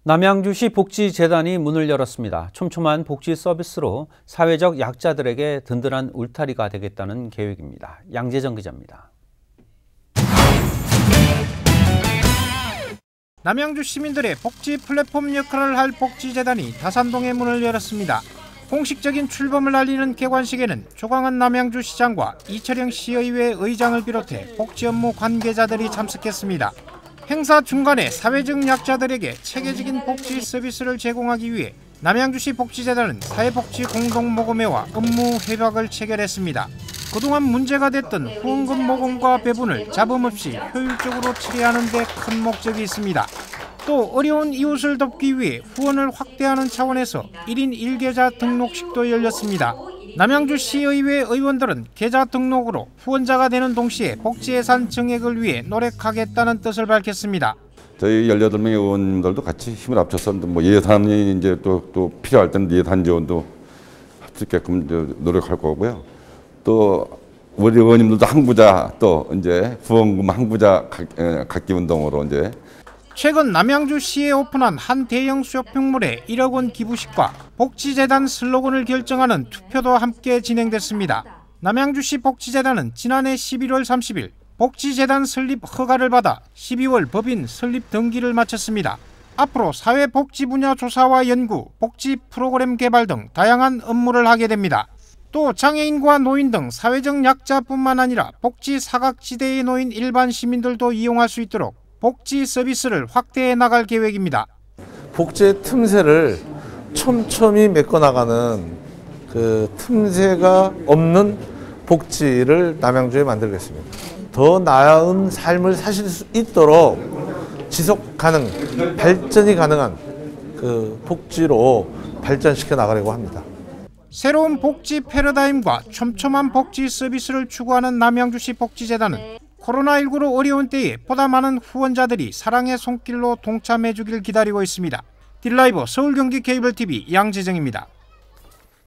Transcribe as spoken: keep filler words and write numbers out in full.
남양주시 복지재단이 문을 열었습니다. 촘촘한 복지 서비스로 사회적 약자들에게 든든한 울타리가 되겠다는 계획입니다. 양재정 기자입니다. 남양주 시민들의 복지 플랫폼 역할을 할 복지재단이 다산동에 문을 열었습니다. 공식적인 출범을 알리는 개관식에는 조광한 남양주시장과 이철영 시의회 의장을 비롯해 복지 업무 관계자들이 참석했습니다. 행사 중간에 사회적 약자들에게 체계적인 복지 서비스를 제공하기 위해 남양주시 복지재단은 사회복지 공동모금회와 업무 협약을 체결했습니다. 그동안 문제가 됐던 후원금 모금과 배분을 잡음 없이 효율적으로 처리하는 데 큰 목적이 있습니다. 또 어려운 이웃을 돕기 위해 후원을 확대하는 차원에서 일 인 일 계좌 등록식도 열렸습니다. 남양주시의회 의원들은 계좌 등록으로 후원자가 되는 동시에 복지예산 증액을 위해 노력하겠다는 뜻을 밝혔습니다. 저희 열여덟 명의 의원님들도 같이 힘을 합쳐서 뭐 예산이 이제 또, 또 필요할 때는 예산 지원도 할 수 있게끔 노력할 거고요. 또 우리 의원님들도 항부자 또 이제 후원금 항부자 갖기 운동으로 이제 최근 남양주시에 오픈한 한 대형 쇼핑몰의 일억 원 기부식과 복지재단 슬로건을 결정하는 투표도 함께 진행됐습니다. 남양주시 복지재단은 지난해 십일월 삼십일 복지재단 설립 허가를 받아 십이월 법인 설립 등기를 마쳤습니다. 앞으로 사회복지 분야 조사와 연구, 복지 프로그램 개발 등 다양한 업무를 하게 됩니다. 또 장애인과 노인 등 사회적 약자뿐만 아니라 복지 사각지대에 놓인 일반 시민들도 이용할 수 있도록 복지 서비스를 확대해 나갈 계획입니다. 복지의 틈새를 촘촘히 메꿔나가는 그 틈새가 없는 복지를 남양주에 만들겠습니다. 더 나은 삶을 사실 수 있도록 지속 가능, 발전이 가능한 그 복지로 발전시켜 나가려고 합니다. 새로운 복지 패러다임과 촘촘한 복지 서비스를 추구하는 남양주시 복지재단은 코로나십구로 어려운 때에 보다 많은 후원자들이 사랑의 손길로 동참해 주길 기다리고 있습니다. 딜라이브 서울 경기 케이블 티비 양재정입니다.